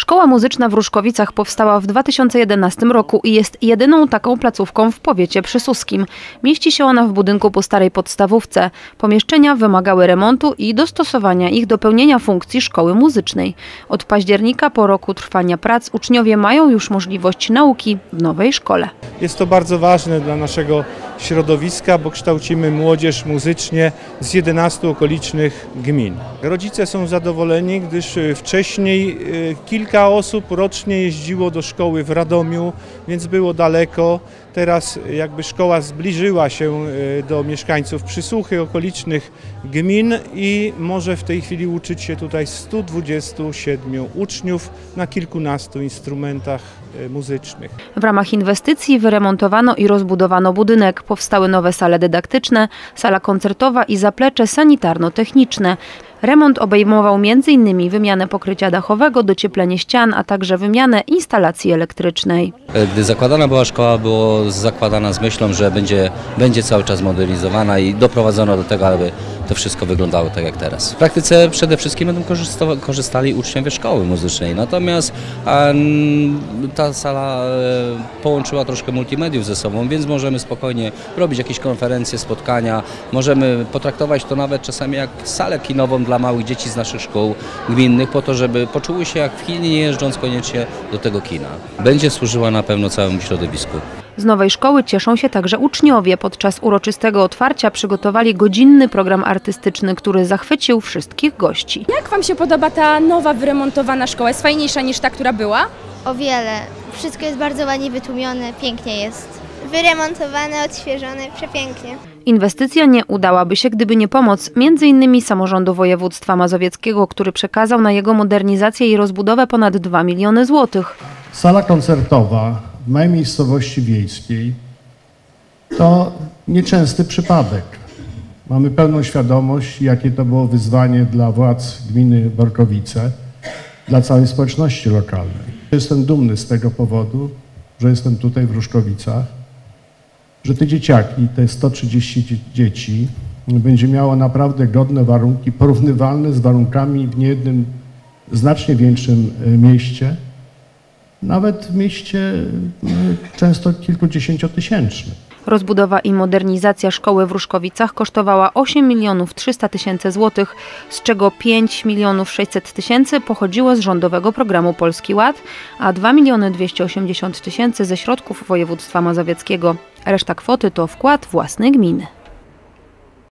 Szkoła muzyczna w Ruszkowicach powstała w 2011 roku i jest jedyną taką placówką w powiecie przysuskim. Mieści się ona w budynku po starej podstawówce. Pomieszczenia wymagały remontu i dostosowania ich do pełnienia funkcji szkoły muzycznej. Od października po roku trwania prac uczniowie mają już możliwość nauki w nowej szkole. Jest to bardzo ważne dla naszego środowiska, bo kształcimy młodzież muzycznie z 11 okolicznych gmin. Rodzice są zadowoleni, gdyż wcześniej kilka osób rocznie jeździło do szkoły w Radomiu, więc było daleko. Teraz jakby szkoła zbliżyła się do mieszkańców Przysuchy, okolicznych gmin i może w tej chwili uczyć się tutaj 127 uczniów na kilkunastu instrumentach muzycznych. W ramach inwestycji wyremontowano i rozbudowano budynek. Powstały nowe sale dydaktyczne, sala koncertowa i zaplecze sanitarno-techniczne. Remont obejmował m.in. wymianę pokrycia dachowego, docieplenie ścian, a także wymianę instalacji elektrycznej. Gdy zakładana była szkoła, było zakładana z myślą, że będzie cały czas modernizowana i doprowadzono do tego, aby to wszystko wyglądało tak jak teraz. W praktyce przede wszystkim będą korzystali uczniowie szkoły muzycznej, natomiast ta sala połączyła troszkę multimediów ze sobą, więc możemy spokojnie robić jakieś konferencje, spotkania, możemy potraktować to nawet czasami jak salę kinową dla małych dzieci z naszych szkół gminnych, po to, żeby poczuły się jak w kinie, nie jeżdżąc koniecznie do tego kina. Będzie służyła na pewno całemu środowisku. Z nowej szkoły cieszą się także uczniowie. Podczas uroczystego otwarcia przygotowali godzinny program artystyczny, który zachwycił wszystkich gości. Jak Wam się podoba ta nowa, wyremontowana szkoła? Jest fajniejsza niż ta, która była? O wiele. Wszystko jest bardzo ładnie wytłumione, pięknie jest. Wyremontowane, odświeżone, przepięknie. Inwestycja nie udałaby się, gdyby nie pomoc m.in. samorządu województwa mazowieckiego, który przekazał na jego modernizację i rozbudowę ponad 2 miliony złotych. Sala koncertowa w mojej miejscowości wiejskiej to nieczęsty przypadek. Mamy pełną świadomość, jakie to było wyzwanie dla władz gminy Borkowice, dla całej społeczności lokalnej. Jestem dumny z tego powodu, że jestem tutaj w Ruszkowicach, że te dzieciaki, te 130 dzieci, będzie miało naprawdę godne warunki, porównywalne z warunkami w niejednym znacznie większym mieście, nawet w mieście często kilkudziesięciotysięcznym. Rozbudowa i modernizacja szkoły w Ruszkowicach kosztowała 8 300 000 złotych, z czego 5 600 000 pochodziło z rządowego programu Polski Ład, a 2 280 000 ze środków województwa mazowieckiego. Reszta kwoty to wkład własny gminy.